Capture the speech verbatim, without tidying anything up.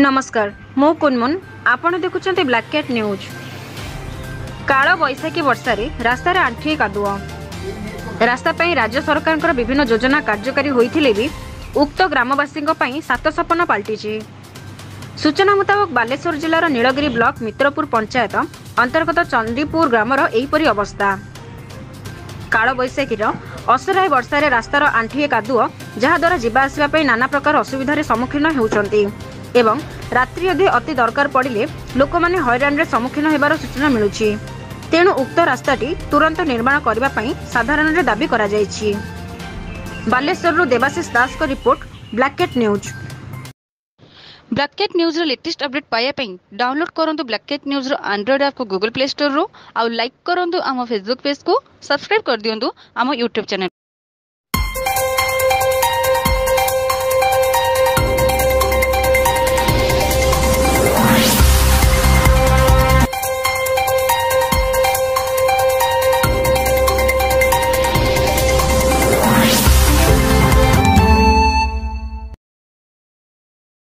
नमस्कार मु कुनमुन आपण देखुछन्ते ब्लैक कैट न्यूज। काल बैशाखी वर्षा रे रास्ता रे आंठिए कादुआ रास्ता पई राज्य सरकार विभिन्न योजना कार्यकारी होइथिले भी उक्त ग्रामवासी सात सपन पलटिछि। सूचना मुताबक बालेश्वर जिलार नीलगिरी ब्लॉक मित्रपुर पंचायत अंतर्गत चंदीपुर ग्रामर एहीपरि अवस्था। काल बैशाखीर असराय वर्षा रास्तार आंठिए कादुआ जहाद्वारा जीवा आसिबा पई नाना प्रकार असुविधार सम्मुखीन हेउछन्ति एवं रात्रि अधे अति दरकार पड़िले लोक माने हैरान रे सम्मुखीन हेबार सूचना मिलुछि। तेणु उक्त रास्ताटी तुरंत निर्माण करबा पई साधारण रे दाबी करा जायछि। बालेश्वर देवाशीष दास को report black cat news. Black cat news रो लेटेस्ट अपडेट पाया पई डाउनलोड करंतु ब्लैक कैट न्यूज रो एंड्रॉइड ऐप को गूगल प्ले स्टोर रो आ लाइक करंतु आम फेसबुक पेज को सब्सक्राइब कर दियंतु आम यूट्यूब चैनल।